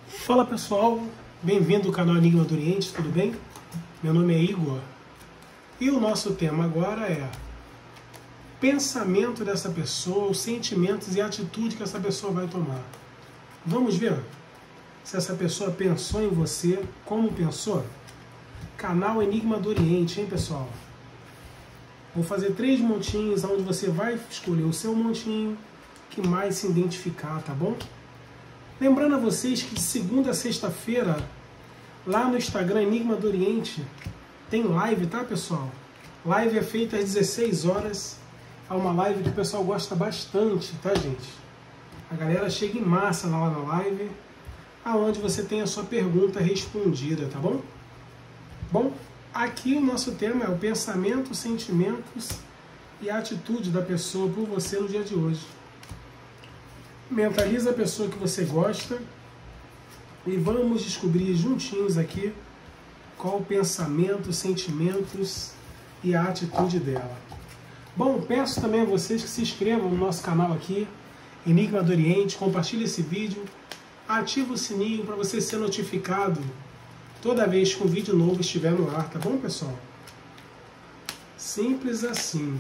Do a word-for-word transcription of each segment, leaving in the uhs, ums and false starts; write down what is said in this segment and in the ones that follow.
Fala pessoal, bem-vindo ao canal Enigma do Oriente, tudo bem? Meu nome é Igor e o nosso tema agora é pensamento dessa pessoa, os sentimentos e a atitude que essa pessoa vai tomar. Vamos ver se essa pessoa pensou em você, como pensou? Canal Enigma do Oriente, hein pessoal? Vou fazer três montinhos onde você vai escolher o seu montinho que mais se identificar, tá bom? Lembrando a vocês que de segunda a sexta-feira, lá no Instagram Enigma do Oriente, tem live, tá pessoal? Live é feita às dezesseis horas, é uma live que o pessoal gosta bastante, tá gente? A galera chega em massa lá na live, aonde você tem a sua pergunta respondida, tá bom? Bom, aqui o nosso tema é o pensamento, sentimentos e a atitude da pessoa por você no dia de hoje. Mentaliza a pessoa que você gosta e vamos descobrir juntinhos aqui qual o pensamento, sentimentos e a atitude dela. Bom, peço também a vocês que se inscrevam no nosso canal aqui, Enigma do Oriente, compartilhe esse vídeo, ativa o sininho para você ser notificado toda vez que um vídeo novo estiver no ar, tá bom pessoal? Simples assim.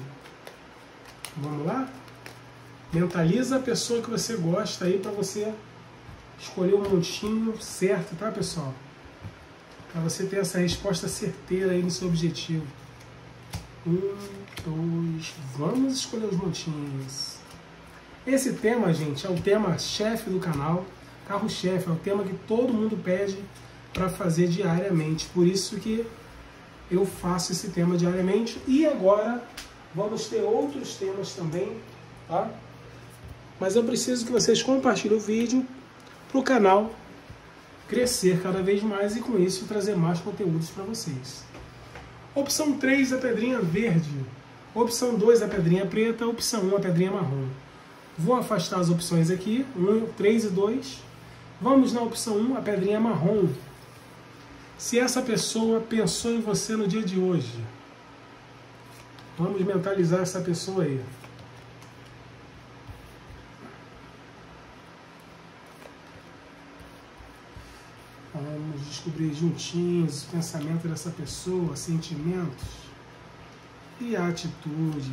Vamos lá? Mentaliza a pessoa que você gosta aí para você escolher o montinho certo, tá pessoal? Para você ter essa resposta certeira aí no seu objetivo. Um, dois, vamos escolher os montinhos. Esse tema, gente, é o tema chefe do canal, carro-chefe, é o tema que todo mundo pede para fazer diariamente. Por isso que eu faço esse tema diariamente. E agora vamos ter outros temas também, tá? Mas eu preciso que vocês compartilhem o vídeo para o canal crescer cada vez mais e com isso trazer mais conteúdos para vocês. Opção três, a pedrinha verde. Opção dois, a pedrinha preta. Opção um, a pedrinha marrom. Vou afastar as opções aqui, um, três e dois. Vamos na opção um, a pedrinha marrom. Se essa pessoa pensou em você no dia de hoje, vamos mentalizar essa pessoa aí. Vamos descobrir juntinhos o pensamento dessa pessoa, sentimentos e a atitude.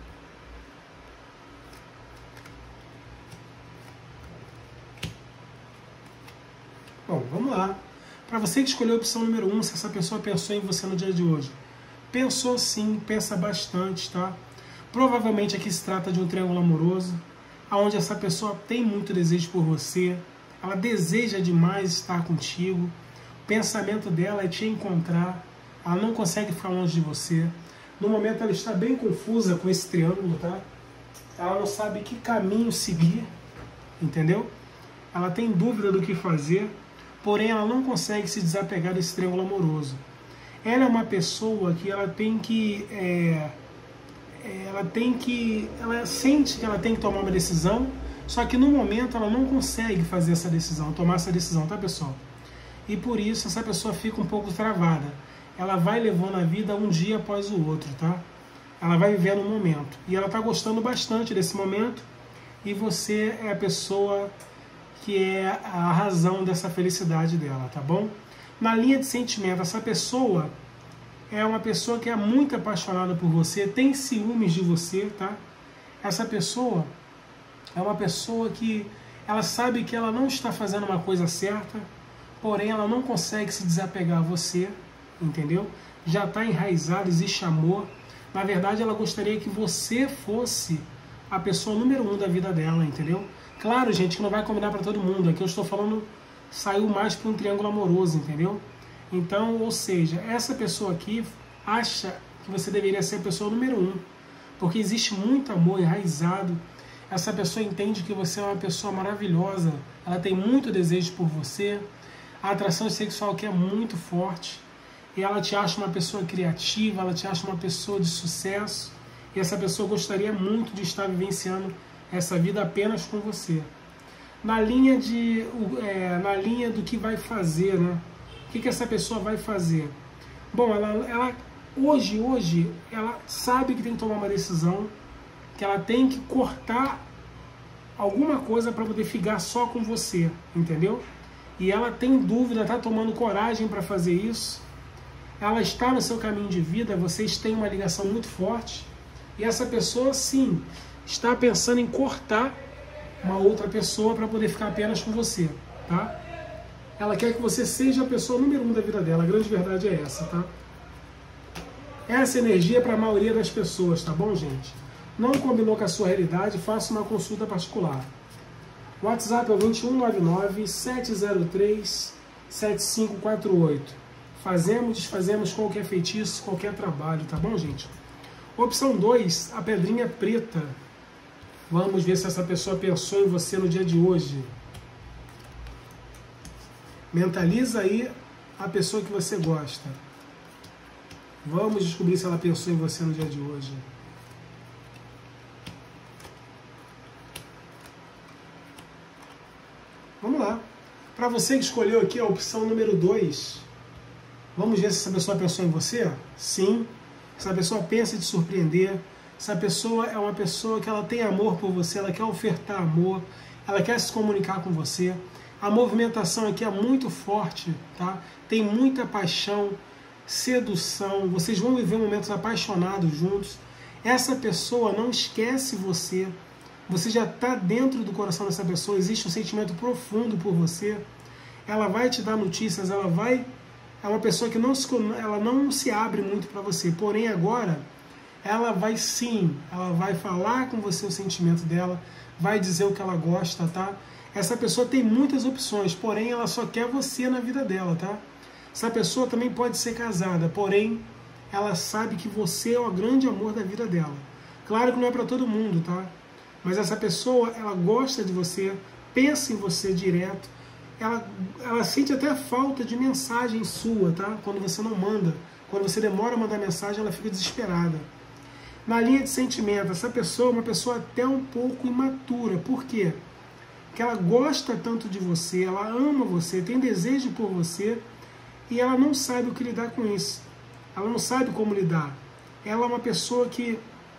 Bom, vamos lá. Para você que escolheu a opção número um, se essa pessoa pensou em você no dia de hoje. Pensou sim, pensa bastante, tá? Provavelmente aqui se trata de um triângulo amoroso, onde essa pessoa tem muito desejo por você. Ela deseja demais estar contigo, o pensamento dela é te encontrar, ela não consegue ficar longe de você. No momento ela está bem confusa com esse triângulo, tá? Ela não sabe que caminho seguir, entendeu? Ela tem dúvida do que fazer, porém ela não consegue se desapegar desse triângulo amoroso. Ela é uma pessoa que ela tem que... É, ela tem que... Ela sente que ela tem que tomar uma decisão, só que no momento ela não consegue fazer essa decisão, tomar essa decisão, tá pessoal? E por isso essa pessoa fica um pouco travada. Ela vai levando a vida um dia após o outro, tá? Ela vai vivendo um momento. E ela tá gostando bastante desse momento. E você é a pessoa que é a razão dessa felicidade dela, tá bom? Na linha de sentimento, essa pessoa é uma pessoa que é muito apaixonada por você, tem ciúmes de você, tá? Essa pessoa é uma pessoa que ela sabe que ela não está fazendo uma coisa certa, porém ela não consegue se desapegar a você, entendeu? Já está enraizado, existe amor. Na verdade, ela gostaria que você fosse a pessoa número um da vida dela, entendeu? Claro, gente, que não vai combinar para todo mundo. Aqui eu estou falando, saiu mais para um triângulo amoroso, entendeu? Então, ou seja, essa pessoa aqui acha que você deveria ser a pessoa número um, porque existe muito amor enraizado. Essa pessoa entende que você é uma pessoa maravilhosa, ela tem muito desejo por você, a atração sexual que é muito forte, e ela te acha uma pessoa criativa, ela te acha uma pessoa de sucesso, e essa pessoa gostaria muito de estar vivenciando essa vida apenas com você. Na linha, de, é, na linha do que vai fazer, né? O que, que essa pessoa vai fazer? Bom, ela, ela hoje, hoje, ela sabe que tem que tomar uma decisão, que ela tem que cortar alguma coisa para poder ficar só com você, entendeu? e ela tem dúvida, está tomando coragem para fazer isso. Ela está no seu caminho de vida, vocês têm uma ligação muito forte, e essa pessoa, sim, está pensando em cortar uma outra pessoa para poder ficar apenas com você, tá? Ela quer que você seja a pessoa número um da vida dela, a grande verdade é essa, tá? Essa energia é para a maioria das pessoas, tá bom, gente? Não combinou com a sua realidade, faça uma consulta particular. O WhatsApp é o dois um nove nove, sete zero três, sete cinco quatro oito. Fazemos, desfazemos qualquer feitiço, qualquer trabalho, tá bom, gente? Opção dois, a pedrinha preta. Vamos ver se essa pessoa pensou em você no dia de hoje. Mentaliza aí a pessoa que você gosta. Vamos descobrir se ela pensou em você no dia de hoje. Vamos lá. Para você que escolheu aqui a opção número dois, vamos ver se essa pessoa pensou em você? Sim. Essa pessoa pensa em te surpreender. Essa pessoa é uma pessoa que ela tem amor por você, ela quer ofertar amor, ela quer se comunicar com você. A movimentação aqui é muito forte, tá? Tem muita paixão, sedução, vocês vão viver momentos apaixonados juntos. Essa pessoa não esquece você, você já está dentro do coração dessa pessoa, existe um sentimento profundo por você. Ela vai te dar notícias, ela vai... É uma pessoa que não se, ela não se abre muito para você, porém agora ela vai sim, ela vai falar com você o sentimento dela, vai dizer o que ela gosta, tá? Essa pessoa tem muitas opções, porém ela só quer você na vida dela, tá? Essa pessoa também pode ser casada, porém ela sabe que você é o grande amor da vida dela. Claro que não é para todo mundo, tá? Mas essa pessoa, ela gosta de você, pensa em você direto, ela, ela sente até falta de mensagem sua, tá? Quando você não manda, quando você demora a mandar mensagem, ela fica desesperada. Na linha de sentimento, essa pessoa é uma pessoa até um pouco imatura. Por quê? Porque ela gosta tanto de você, ela ama você, tem desejo por você, e ela não sabe o que lidar com isso. Ela não sabe como lidar. Ela é uma pessoa que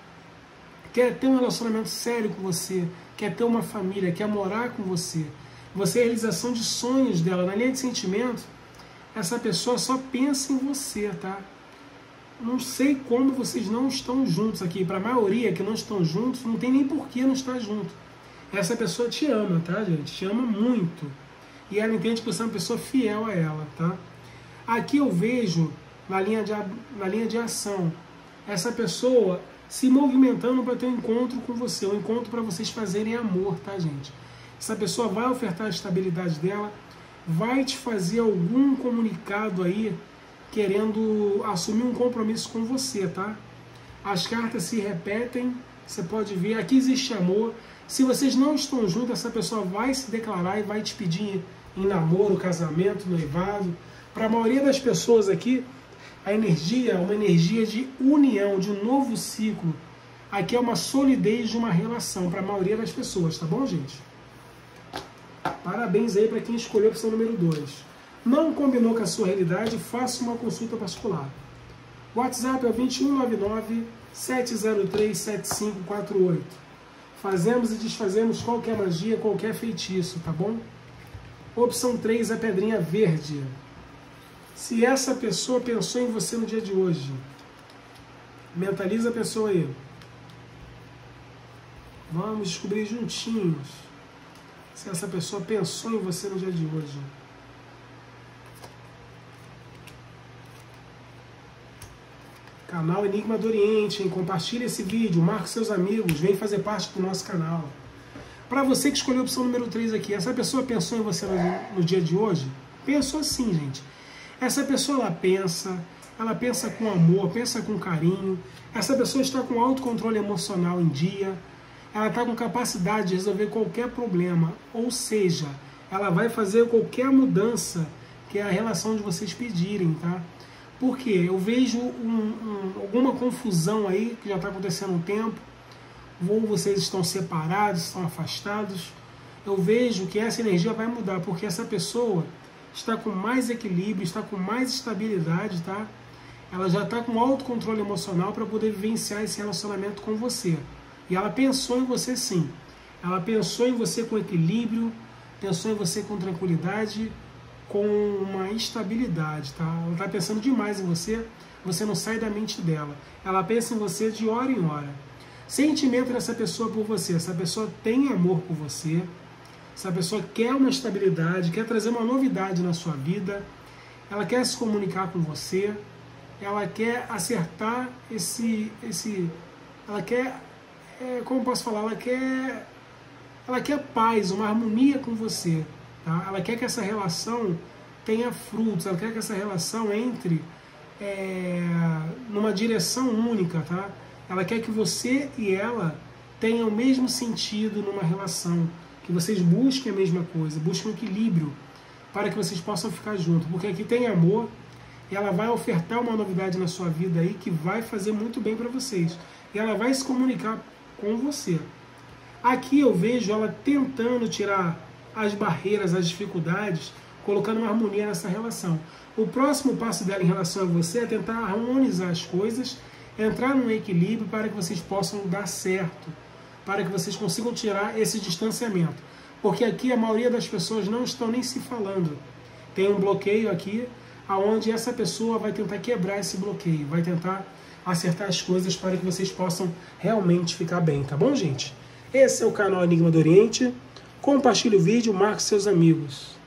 quer ter um relacionamento sério com você, quer ter uma família, quer morar com você. Você é a realização de sonhos dela. Na linha de sentimento, essa pessoa só pensa em você, tá? Não sei como vocês não estão juntos aqui. Para a maioria que não estão juntos, não tem nem por que não estar junto. Essa pessoa te ama, tá, gente? Te ama muito. E ela entende que você é uma pessoa fiel a ela, tá? Aqui eu vejo, na linha de, na linha de ação, essa pessoa se movimentando para ter um encontro com você, um encontro para vocês fazerem amor, tá, gente? Essa pessoa vai ofertar a estabilidade dela, vai te fazer algum comunicado aí, querendo assumir um compromisso com você, tá? As cartas se repetem, você pode ver, aqui existe amor. Se vocês não estão juntos, essa pessoa vai se declarar e vai te pedir em namoro, casamento, noivado. Para a maioria das pessoas aqui, a energia é uma energia de união, de um novo ciclo. Aqui é uma solidez de uma relação para a maioria das pessoas, tá bom, gente? Parabéns aí para quem escolheu a opção número dois. Não combinou com a sua realidade, faça uma consulta particular. O WhatsApp é o dois um nove nove, sete zero três, sete cinco quatro oito. Fazemos e desfazemos qualquer magia, qualquer feitiço, tá bom? Opção três, a pedrinha verde. Se essa pessoa pensou em você no dia de hoje, mentaliza a pessoa aí. Vamos descobrir juntinhos se essa pessoa pensou em você no dia de hoje. Canal Enigma do Oriente, hein? Compartilhe esse vídeo, marque seus amigos, vem fazer parte do nosso canal. Para você que escolheu a opção número três aqui, essa pessoa pensou em você no, no dia de hoje? Pensou sim, gente. Essa pessoa, ela pensa, ela pensa com amor, pensa com carinho. Essa pessoa está com autocontrole emocional em dia. Ela está com capacidade de resolver qualquer problema. Ou seja, ela vai fazer qualquer mudança que é a relação de vocês pedirem, tá? Por quê? Eu vejo um, um, alguma confusão aí, que já está acontecendo há um tempo. Ou vocês estão separados, estão afastados. Eu vejo que essa energia vai mudar, porque essa pessoa está com mais equilíbrio, está com mais estabilidade, tá? Ela já está com autocontrole emocional para poder vivenciar esse relacionamento com você. E ela pensou em você sim. Ela pensou em você com equilíbrio, pensou em você com tranquilidade, com uma estabilidade, tá? Ela está pensando demais em você, você não sai da mente dela. Ela pensa em você de hora em hora. Sentimento dessa pessoa por você. Essa pessoa tem amor por você. Essa pessoa quer uma estabilidade, quer trazer uma novidade na sua vida. Ela quer se comunicar com você. Ela quer acertar esse... esse ela quer... É, como posso falar? Ela quer... Ela quer paz, uma harmonia com você. Tá? Ela quer que essa relação tenha frutos. Ela quer que essa relação entre é, numa direção única. Tá? Ela quer que você e ela tenham o mesmo sentido numa relação. Que vocês busquem a mesma coisa, busquem um equilíbrio para que vocês possam ficar juntos. Porque aqui tem amor e ela vai ofertar uma novidade na sua vida aí que vai fazer muito bem para vocês. E ela vai se comunicar com você. Aqui eu vejo ela tentando tirar as barreiras, as dificuldades, colocando uma harmonia nessa relação. O próximo passo dela em relação a você é tentar harmonizar as coisas, entrar num equilíbrio para que vocês possam dar certo, para que vocês consigam tirar esse distanciamento. Porque aqui a maioria das pessoas não estão nem se falando. Tem um bloqueio aqui, onde essa pessoa vai tentar quebrar esse bloqueio, vai tentar acertar as coisas para que vocês possam realmente ficar bem, tá bom, gente? Esse é o canal Enigma do Oriente. Compartilhe o vídeo, marque seus amigos.